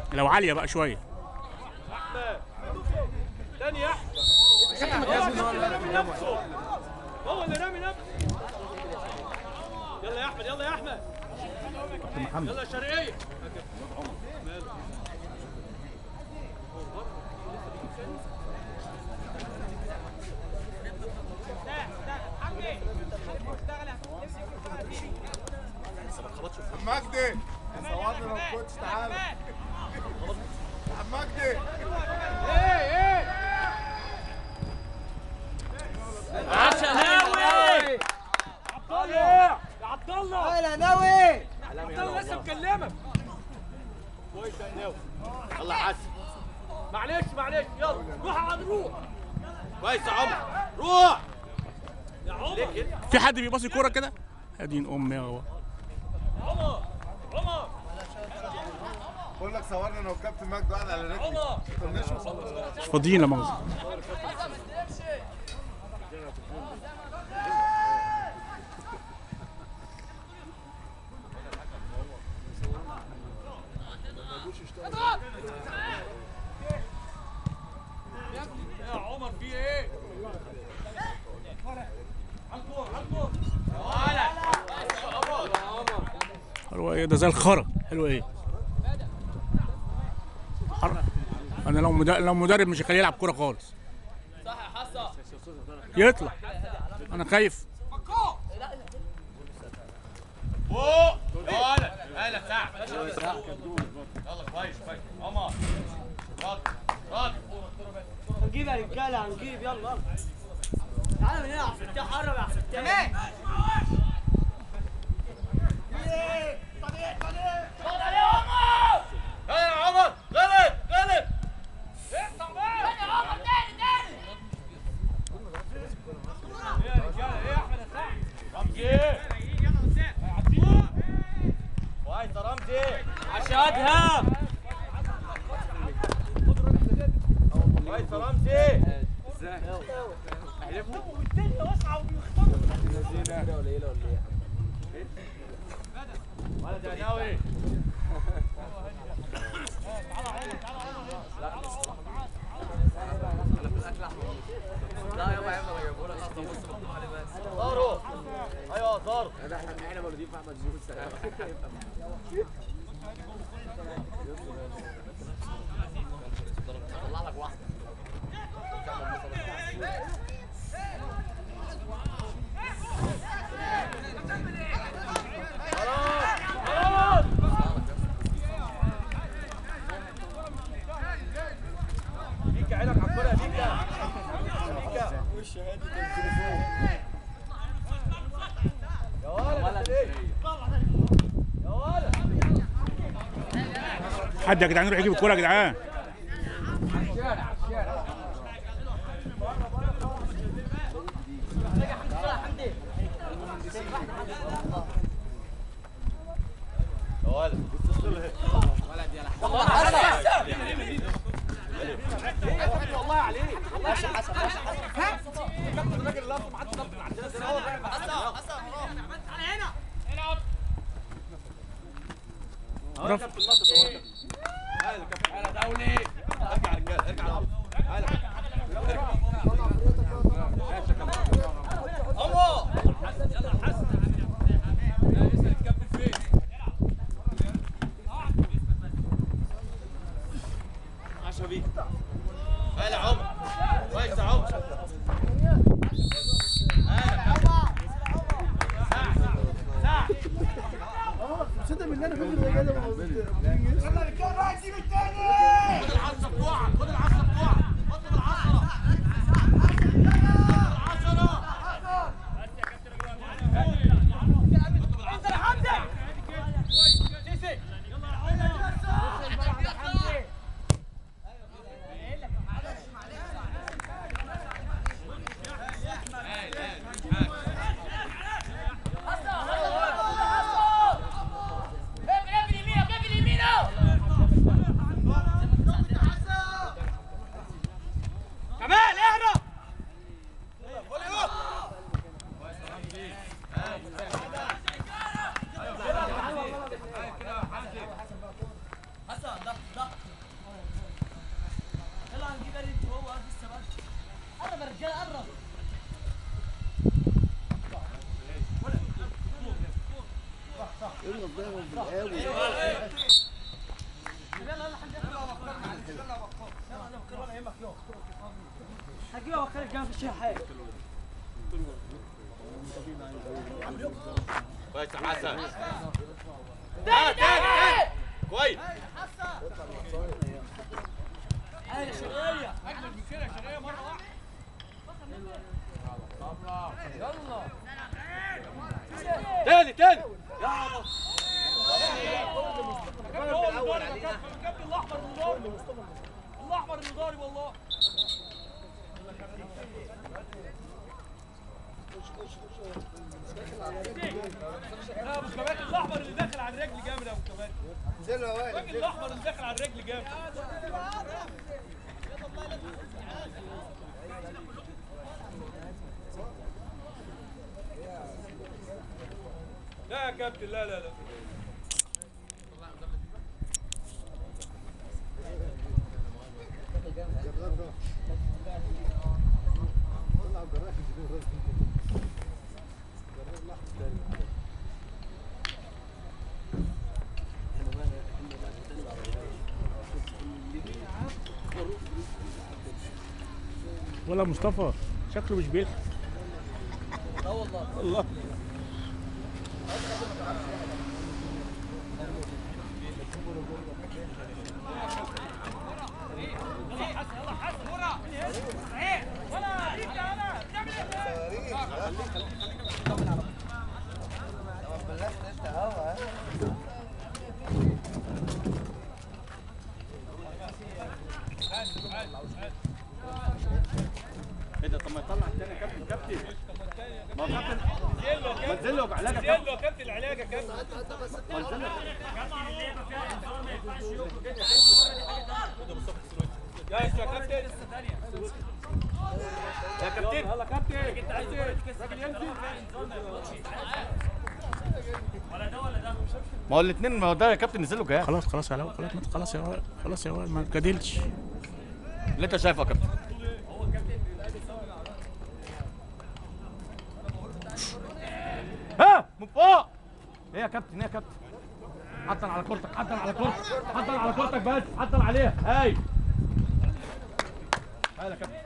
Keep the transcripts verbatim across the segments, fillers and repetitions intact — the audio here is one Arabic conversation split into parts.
لو عاليه بقى شويه. احمد تاني يا احمد. هو اللي رامي نفسه. يلا يا احمد يلا يا احمد. يلا يا شرقيه. مجدي صورني لو كنتش تعالى عم مجدي. ايه ايه عشلاوي عبد الله يا عبد الله. يا ناوي عبد الله لسه مكلمك. كويس يا ناوي. يلا يا حسن. معلش معلش يلا روح يا عم روح. كويس يا عمر روح يا عمر. في حد بيباصي كوره كده؟ ادين امي اهو. عمر عمر بقول لك صورني انا وكابتن مجدي قاعد على رجلي. عمر مش فاضيين لا مؤاخذة. يا عمر في ايه؟ عالكور عالكور حلوه ايه ده زي الخرا. حلوه ايه؟ حر... انا لو مدرب لو مدرب مش هخليه يلعب كوره خالص. صح يا حسن. يطلع. انا خايف. فوق يلا هلا ساعة. يلا كويس كويس عمر. رد رد. هنجيب يا رجاله هنجيب يلا يلا. تعالى من هنا يا عبد الفتاح قرب يا عبد الفتاح. يلا يا عمر غلط غلط. اقطع بقى يا عمر. تاني تاني. ايه يا رجاله ايه يا احمد يا سعد. رمزي يلا وسام. كويس يا رمزي عشادها. كويس يا رمزي. ازاي؟ والدنيا واسعه وبيختاروا. قليله ولا ايه؟ ولد يا ناوي. لا يابا يا ابني جايبوا لك اصلا بص مكتوب عليه بس. طاروا ايوه طاروا. احنا احنا مولودين في احمد زويل السلام. طلع لك واحده. بيكا عينك على الكوره يا بيكا. بيكا وش هادي التليفون. يا ولد ايه؟ يا ولد. حد يا جدعان يروح يجيب الكوره يا جدعان. يا ولد. ولد يا لحظه. والله عليك. ماشي حسن ماشي حسن. كابتن الراجل اللي ما عادش ضبط عندنا زي الاول. حسن حسن تعالى هنا. العب. اهو كابتن لطف اهو. تعالى كابتن. تعالى دولي. ارجع يا رجاله ارجع العب. تعالى. ماشي يا كابتن. الله. يلا حسن. لا اسال الكابتن فين؟ عشا بيك. هلا عمر. كويس يا عمر. هلا ساعة تصدق ان انا فاكر الرجاله يلا رجاله رايح سيب التاني. خد العصا بتوعك خد العصا بتوعك. حط بالعصا. العشرة. بس يا كابتن انزل يا حمزة. سيسي. يلا يا عمر. هجيبها واخليك جنب الشحات. كويس يا حسن. تاني تاني كويس. ايوه شرقيه. اجمل من كده شرقيه مره واحده. يلا تاني تاني. الكابتن الاحمر من ضارب الاحمر اللي ضارب والله. لا ابو كباتن الاحمر اللي داخل على الرجل جامد يا ابو كباتن. انزلوا يا وائل. الراجل الاحمر اللي داخل على الرجل جامد. لا يا كابتن لا لا لا. ولا مصطفى شكله مش بيلحق. لا والله والله ايه ده؟ طب ما يطلع الثاني يا كابتن كابتن. ما هو كابتن ما تنزل له علاج يا نزل له يا كابتن العلاج يا كابتن. ما تنزل له. جاهز يا كابتن. يا كابتن يلا كابتن انت عايز ايه؟ الراجل ينزل. ولا ده ولا ده. ما هو الاثنين، ما هو ده يا كابتن نزل له جهاز. خلاص خلاص يا وائل خلاص خلاص يا وائل خلاص يا وائل ما تجادلش. اللي انت شايفه يا كابتن. ها من فوق. ايه يا كابتن؟ ايه يا كابتن؟ حطن على كورتك، حطن على كورتك، حطن على كورتك بس، حطن عليها. هاي هاي يا كابتن.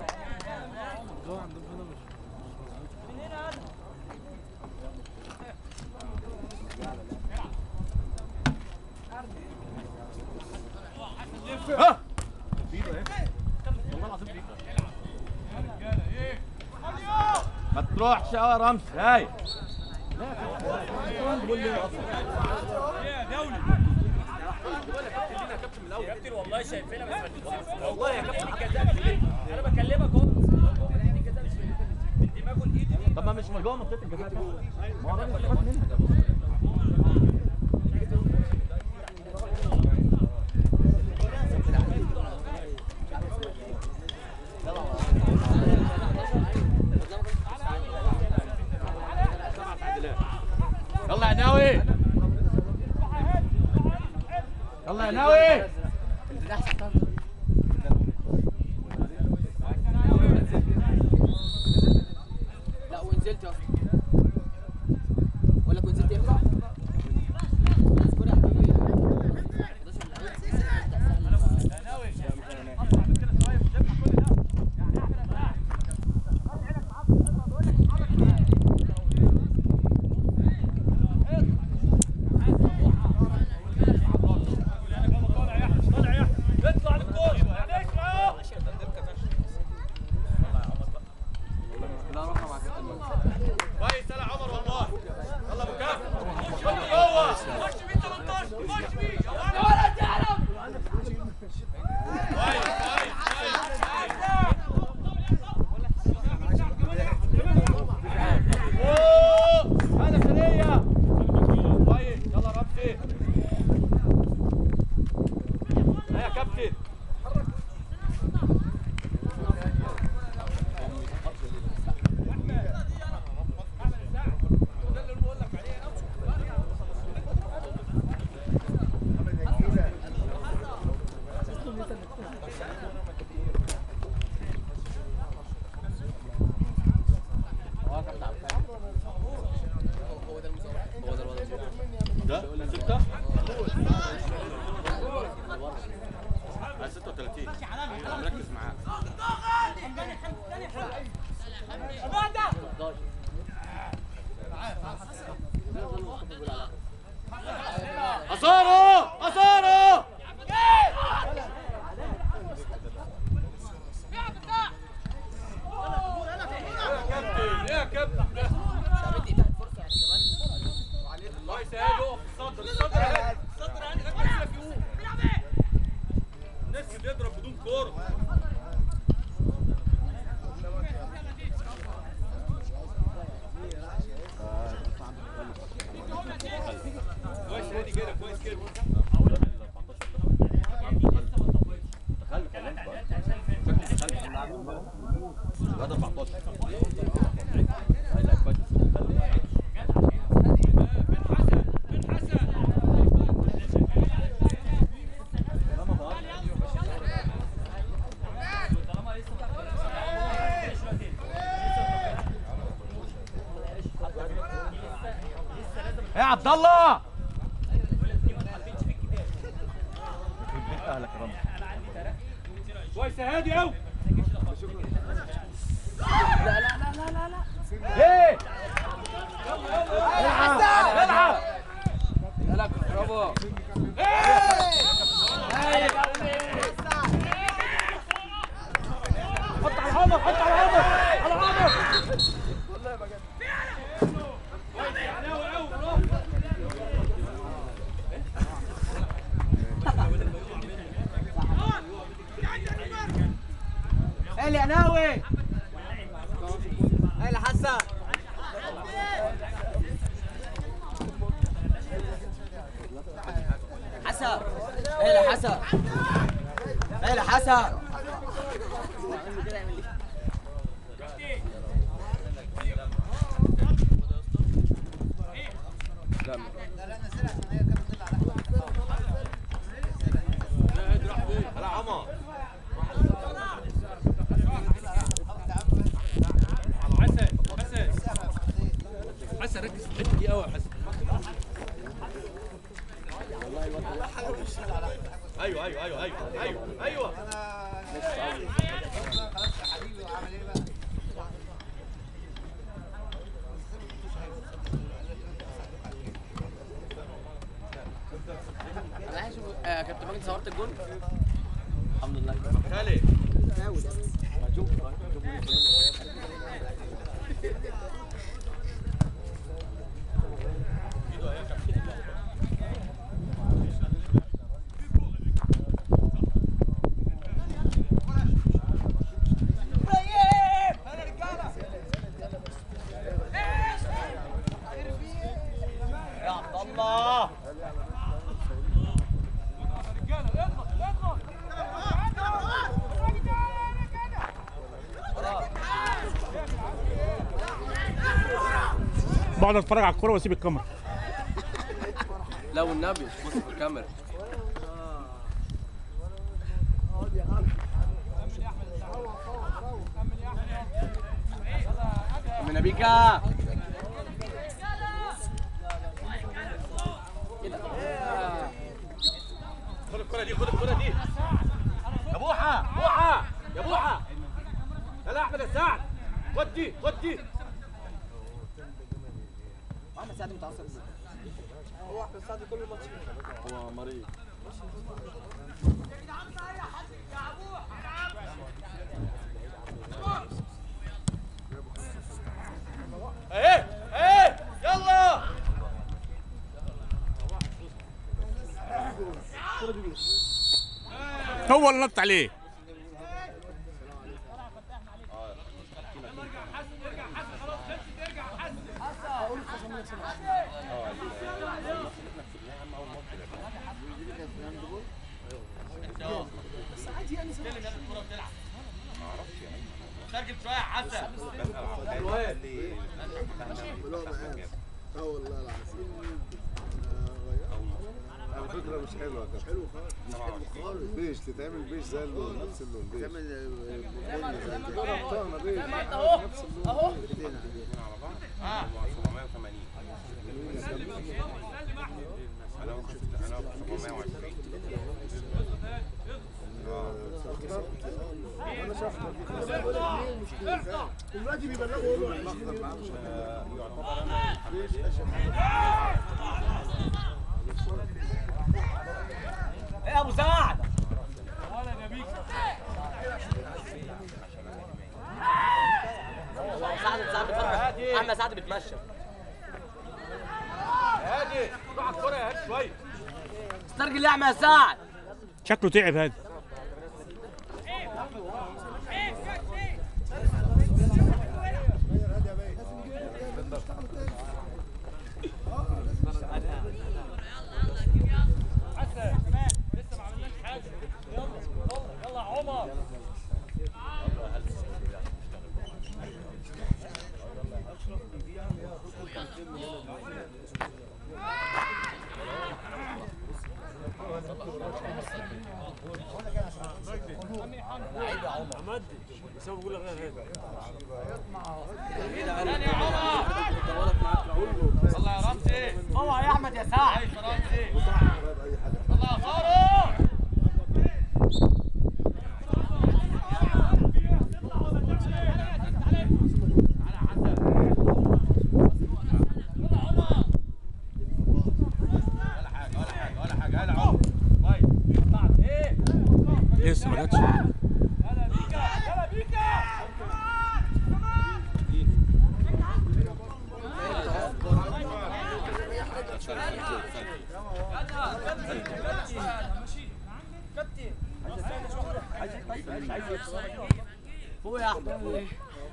ها والله العظيم بيك. ما تروحش يا رمز. هاي كابتن والله شايفينها بس والله يا كابتن الجزاء انا بكلمك اهو. دماغه الايد. طب ما مش جوه منطقه الجزاء دي. ما هو الراجل استفاد منها. يلا يا ناوي، يلا يا ناوي. لا ونزلت اصلا ولا كنت نزلت امتى؟ اذكر يا حبيبي كويس يا عمر والله. يلا ابو كافر خش جوه. خش بيه تمنتاشر خش بيه يا ولا تعرف كويس كويس. اوه هذا خليه. كويس يلا رمزي. ها يا كابتن. هو ده المصور هو ده الوضع ده ستة ستة وثلاثين مركز معاك. أصارو أصارو يا كابتن الله يسهله في الصدر الصدر هادي الصدر هادي غير ما يقوم الناس بيضرب بدون كوره. كويس هادي كده كويس كده بعد أربعتاشر يا عبد الله اهلك يا رب. كويس يا هادي قوي. لا لا لا لا لا لا ايه العب العب يلا برافو. حط على عمر حط على عمر على عمر والله ما جت. هلا يا ناوي هلا حسن حسن هلا حسن هلا حسن على عمر حسن حسن حسن ركز في الحته دي قوي يا حسن. ايوه ايوه ايوه ايوه ايوه ايوه انا عايز يا كابتن ماجد صورت الجول الحمد لله. خالد يا عبد الله بقعد اتفرج على الكوره واسيب الكاميرا. لا والنبي بص في الكاميرا. من ابيكا خد الكرة دي خد الكرة دي يا بوحة بوحة يا بوحة يلا احمد يا سعد خد دي خد دي. احمد سعد متعصب هو احمد سعد كل ماتش هو مريض. ايه ايه يلا هو اللي نط عليه. بس عادي يعني استلم الكرة وتلعب. ما اعرفش يعني سجل شوية يا حسن. اه والله العظيم على فكرة مش حلوة مش حلوة خالص. بيش تتعمل بيش زي اللون نفس اللون بيش تعمل بني زي كده اهو اهو اه سبعمية وثمانين انا شفت دلوقتي بيبلغوا يقولوا عشرين ايه يا ابو سعد؟ سعد سعد بيتفرج. احمد سعد بيتمشى. هادي روح على الكوره يا هادي شويه. استرجل يا احمد سعد. شكله تعب هذا. الله يا رمزي. اوعى يا احمد يا سعد. الله يا فاروق. لسه ما جاتش. فوق يا احمد.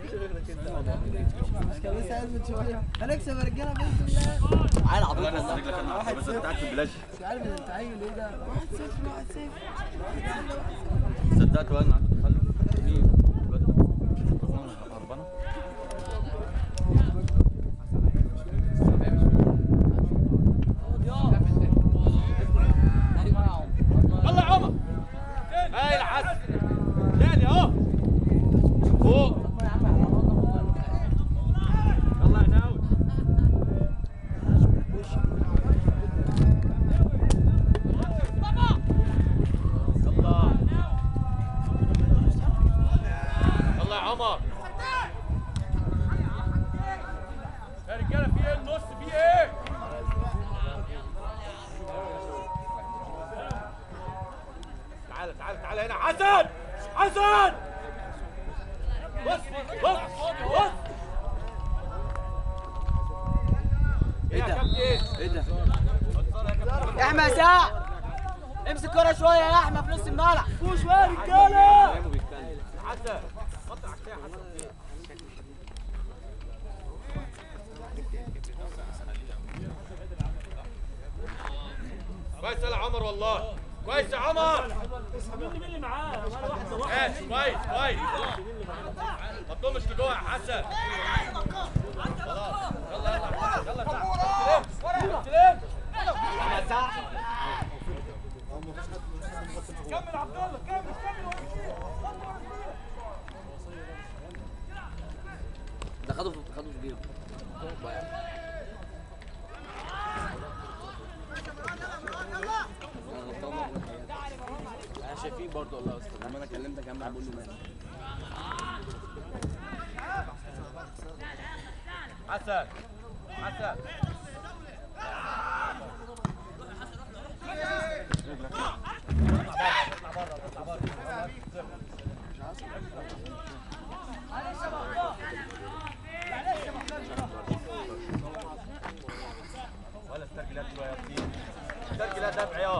مش كان لسه قايل من شويه هنكسب يا رجاله باذن الله. عيل عبيط والله والله. رجلك انا بس انت قاعد في البلاش. مش عارف انت عيل ايه ده. واحد صفر واحد صفر. صدقت وانا عنده تخلف. مين؟ الواد ده. هربانه. يلا يا عمر. هاي الحسن. تاني اهو. فوق. يلا يا ناوي. يلا. يلا يا عمر. يا رجاله في ايه النص في ايه؟ تعالى تعالى تعالى هنا حسن حسن بص بص بص. ايه يا كابتن؟ ايه ده؟ يا احمد سعد امسك كرة شوية يا احمد في نص الملعب. فوق شوية يا رجالة. حسن قطع كده يا حسن. كويس يا عمر والله كويس يا عمر. مين اللي معاه؟ انا واحد واحد. ماشي كويس كويس. ما تضمش لجوه يا حسن. خلاص يلا يلا يلا تعال. استلم استلم. احمد سعد. كمل عبد الله كمل كمل. ده خدوا في خدوا في جيبه. انا شايفين برضه والله يا استاذ. لما انا كلمتك يا عم بقول له مالك. حسن حسن. ولا استرجلات شويه كتير. استرجلات دفع يا